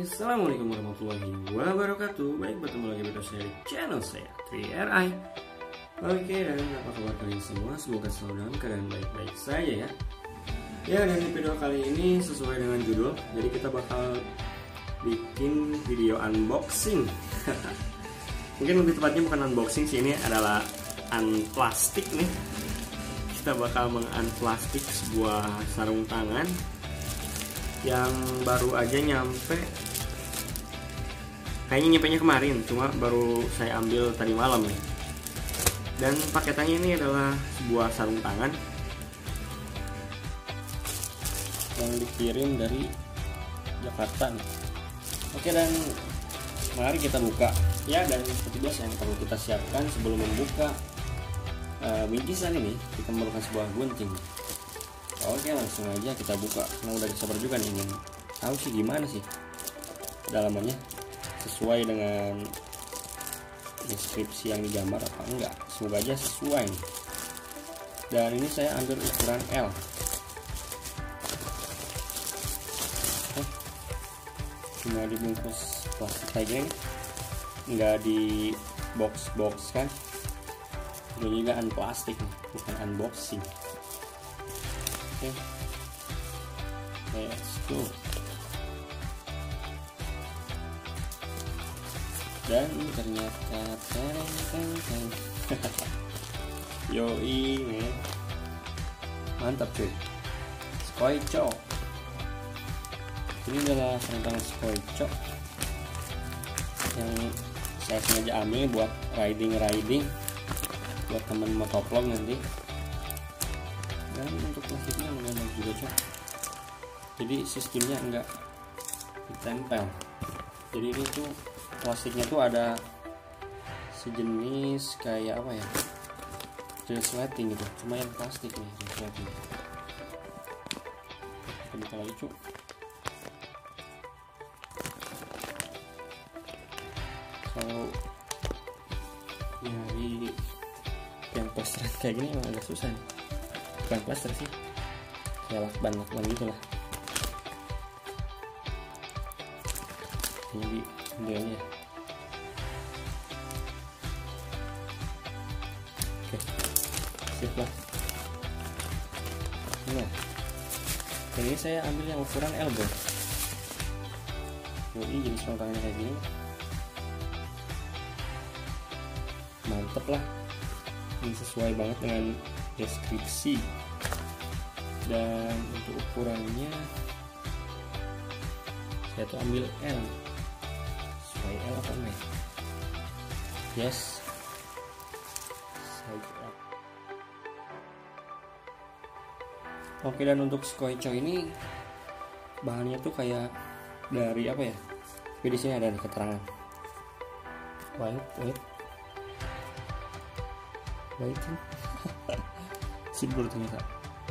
Assalamualaikum warahmatullahi wabarakatuh. Baik, bertemu lagi bersama saya di channel saya TRI. Oke, dan apa kabar kalian semua? Semoga selalu dalam keadaan baik-baik saja ya. Ya, dan di video kali ini sesuai dengan judul, jadi kita bakal bikin video unboxing. Mungkin lebih tepatnya bukan unboxing sih, ini adalah unplastik nih. Kita bakal mengunplastik sebuah sarung tangan yang baru aja nyampe, kayaknya nyampenya kemarin, cuma baru saya ambil tadi malam nih. Dan paketannya ini adalah sebuah sarung tangan yang dikirim dari Jakarta nih. Oke, dan mari kita buka ya. Dan seperti biasa yang perlu kita siapkan sebelum membuka bingkisan ini, kita memerlukan sebuah gunting. Oke, langsung aja kita buka. Nah, udah sabar juga nih, ingin tahu sih gimana sih dalamannya, sesuai dengan deskripsi yang digambar apa enggak. Semoga aja sesuai nih. Dan ini saya ambil ukuran L. Cuma dibungkus plastik kayak gini, nggak di box kan. Ini juga unplastik nih, bukan unboxing. Oke, let's go. Dan ternyata yoi men, mantap cuy. Skoicho, ini adalah sarung tangan Skoicho yang saya sengaja ambil buat riding buat temen motovlog nanti. Dan untuk plastiknya lumayan juga cok, jadi sistemnya enggak ditempel. Jadi ini tuh plastiknya tuh ada sejenis kayak apa ya, resleting gitu, cuma yang plastik nih resleting. Kita buka lagi cok. Kalau nyari yang poster kayak gini emang agak susah nih. Bukan plaster sih, kayak lakban gitu lah. Ini modelnya. Oke, siap lah. Nah, ini saya ambil yang ukuran L bro. Jadi jenis sarung tangannya kayak gini, mantep lah. Ini sesuai banget dengan deskripsi. Dan untuk ukurannya saya tuh ambil L. Sesuai L apa enggak? Yes. Oke, dan untuk Skoicho ini bahannya tuh kayak dari apa ya? Tapi di sini ada nih keterangan. Wait. Simpel ternyata.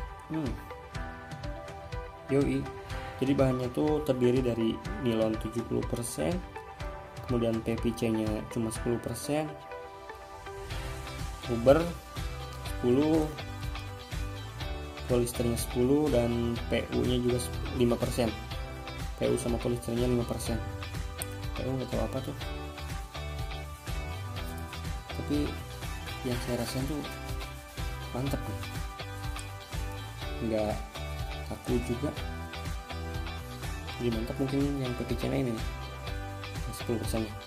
Yoi. Jadi bahannya tuh terdiri dari nilon 70%, kemudian PVC nya cuma 10%, rubber 10%, polisternya 10%, dan PU nya juga 5%. PU sama polisternya 5%. PU nggak tahu apa tuh, tapi yang saya rasain tuh mantap nih, nggak kaku juga, jadi mantap. Mungkin yang PVC nya ini 10% nya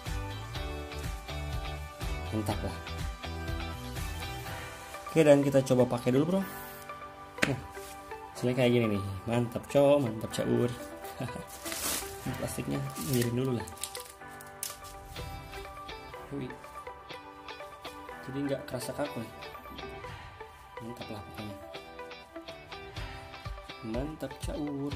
mantap lah. Oke, dan kita coba pakai dulu bro. Nah, hasilnya kayak gini nih, mantap cow, mantap caur. Plastiknya miring dulu lah. Jadi nggak kerasa kaku ya. Mantap lah pokoknya, mantap caur.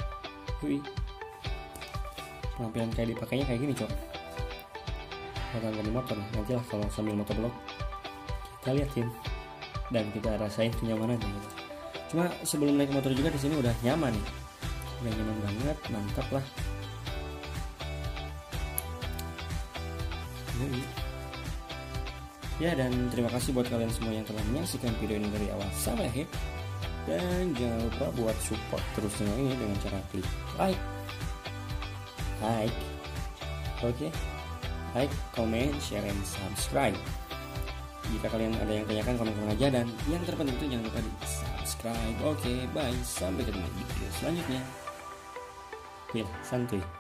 Penampilan kayak dipakainya kayak gini cok, bakal di motor nanti lah kalau sambil motovlog kita liatin dan kita rasain kenyamanannya gitu. Cuma sebelum naik motor juga di sini udah nyaman nih, udah nyaman banget, mantap lah. Ya, dan terima kasih buat kalian semua yang telah menyaksikan video ini dari awal sampai akhir. Dan jangan lupa buat support terus channel ini dengan cara klik like, like. Oke, like, comment, share, and subscribe. Jika kalian ada yang tanyakan, komen aja. Dan yang terpenting itu jangan lupa di subscribe. Oke, bye. Sampai ketemu di video selanjutnya. Santuy.